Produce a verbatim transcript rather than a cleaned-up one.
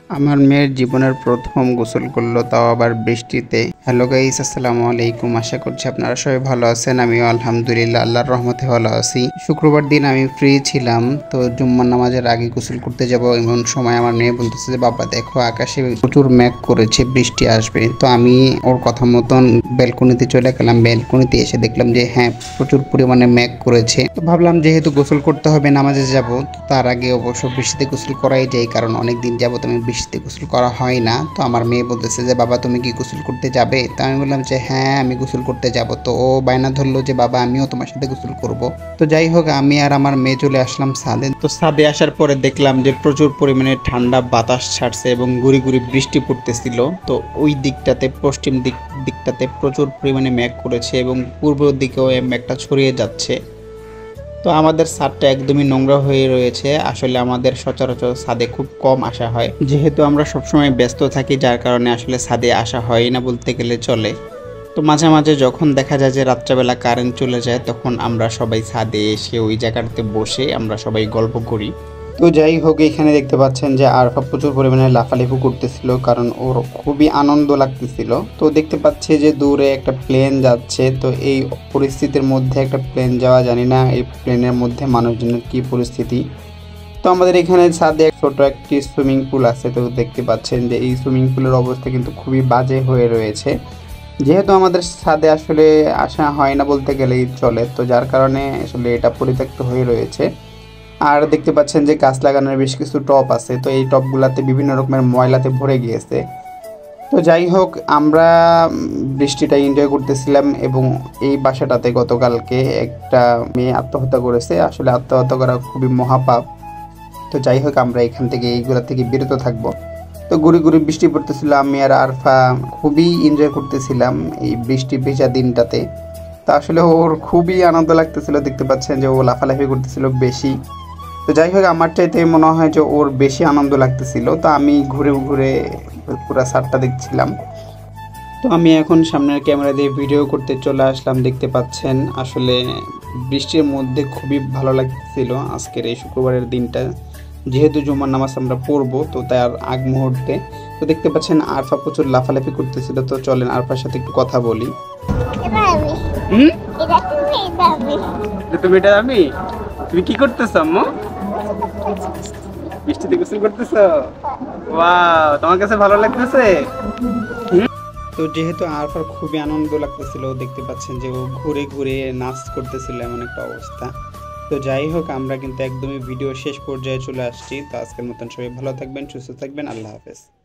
আমার মেয়ের জীবনের প্রথম গোসল করলো, তাও আবার বৃষ্টিতে। হ্যালো গাইস, আসসালামু আলাইকুম। আশা করছি আপনারা সবাই ভালো আছেন। আমিও আলহামদুলিল্লাহ আল্লাহর রহমতে ভালো আছি। শুক্রবার দিন আমি ফ্রি ছিলাম, তো জুম্মার নামাজের আগে গোসল করতে যাব এমন সময় আমার মেয়ে বলতেছে যে বাবা দেখো আকাশে প্রচুর মেঘ করেছে, বৃষ্টি আসবে। তো আমি ওর কথা মতন ব্যালকনিতে চলে গেলাম। ব্যালকনিতে এসে দেখলাম যে হ্যাঁ প্রচুর পরিমাণে মেঘ করেছে। তো ভাবলাম যেহেতু গোসল করতে হবে, নামাজে যাব, তার আগে অবশ্য বৃষ্টিতে গোসল করাই যায়, কারণ অনেক দিন যাবত আমি বৃষ্টিতে গোসল করা হয় না। তো আমার মেয়ে বলতেছে যে বাবা তুমি কি গোসল করতে যাবে? তো আমি বললাম যে হ্যাঁ আমি গোসল করতে যাব। তো ও বায়না ধরলো যে বাবা আমিও তোমার সাথে গোসল করব। তো যাই হোক, আমি আর আমার মেয়ে চলে আসলাম ছাদে। তো ছাদে আসার পরে দেখলাম যে প্রচুর পরিমাণে ঠান্ডা বাতাস ছাড়ছে এবং গুড়ি গুড়ি বৃষ্টি পড়তেছিল। তো ওই দিকটাতে, পশ্চিম দিক দিকটাতে প্রচুর পরিমাণে মেঘ করেছে এবং পূর্ব দিকেও এই মেঘটা ছড়িয়ে যাচ্ছে। তো আমাদের ছাদটা একদমই নোংরা হয়ে রয়েছে। আসলে আমাদের সচরাচর ছাদে খুব কম আসা হয়, যেহেতু আমরা সবসময় ব্যস্ত থাকি, যার কারণে আসলে ছাদে আসা হয় না বলতে গেলে চলে। তো মাঝে মাঝে যখন দেখা যায় যে রাত্রেবেলা কারেন্ট চলে যায়, তখন আমরা সবাই ছাদে এসে ওই জায়গাটাতে বসে আমরা সবাই গল্প করি। তো যাই হোক, এখানে দেখতে পাচ্ছেন যে আরফা প্রচুর পরিমাণে লাফালাফি করতেছিল, কারণ ওর খুবই আনন্দ লাগতেছিল। তো দেখতে পাচ্ছি যে দূরে একটা প্লেন যাচ্ছে। তো এই পরিস্থিতির মধ্যে একটা প্লেন যাওয়া, জানি না এই প্লেনের মধ্যে মানুষজনের কি পরিস্থিতি। তো আমাদের এখানে ছাদে ছোট একটি সুইমিং পুল আছে। তো দেখতে পাচ্ছেন যে এই সুইমিং পুলের অবস্থা কিন্তু খুবই বাজে হয়ে রয়েছে, যেহেতু আমাদের ছাদে আসলে আসা হয় না বলতে গেলেই চলে। তো যার কারণে আসলে এটা পরিত্যক্ত হয়ে রয়েছে। আর দেখতে পাচ্ছেন যে গাছ লাগানোর বেশ কিছু টব আছে। তো এই টবগুলাতে বিভিন্ন রকমের ময়লাতে ভরে গিয়েছে। তো যাই হোক, আমরা বৃষ্টিটা এনজয় করতেছিলাম এবং এই বাসাটাতে গতকালকে একটা মেয়ে আত্মহত্যা করেছে। আসলে আত্মহত্যা করা খুবই মহাপাপ। তো যাই হোক, আমরা এখান থেকে এইগুলা থেকে বিরত থাকবো। তো গুড়ি গুড়ি বৃষ্টি পড়তেছিল, আমি আর আরফা খুবই এনজয় করতেছিলাম এই বৃষ্টি ভেজা দিনটাতে। তা আসলে ওর খুবই আনন্দ লাগতেছিল। দেখতে পাচ্ছেন যে ও লাফালাফি করতেছিল বেশি। তো যাই হোক, আমার চাইতে মনে হয় যে ওর বেশি আনন্দ লাগতেছিল। তো আমি ঘুরে ঘুরে পুরো ছাদটা দেখছিলাম। তো আমি এখন সামনের ক্যামেরা দিয়ে ভিডিও করতে চলে আসলাম। দেখতে পাচ্ছেন আসলে বৃষ্টির মধ্যে খুবই ভালো লাগতেছিল আজকের এই শুক্রবারের দিনটা, যেহেতু জুমার নামাজ আমরা পড়বো, তো তার আগ মুহূর্তে। তো দেখতে পাচ্ছেন আরফা প্রচুর লাফালাফি করতেছিল। তো চলেন আরফার সাথে একটু কথা বলি। তুমি এটা আমি তুমি কি করতেছ আম্মু? বৃষ্টিতে গোসল করতেছ? ওয়াও, তোমার কাছে ভালো লাগতেছে? তো যেহেতু আরফার খুবই আনন্দ লাগতেছিল, দেখতে পাচ্ছেন যে ও ঘুরে ঘুরে নাচ করতেছিল, এমন একটা অবস্থা। তো যাই হোক, আমরা কিন্তু একদমই ভিডিও শেষ পর্যায়ে চলে আসছি। তো আজকের মতন সবাই ভালো থাকবেন, সুস্থ থাকবেন, আল্লাহ হাফেজ।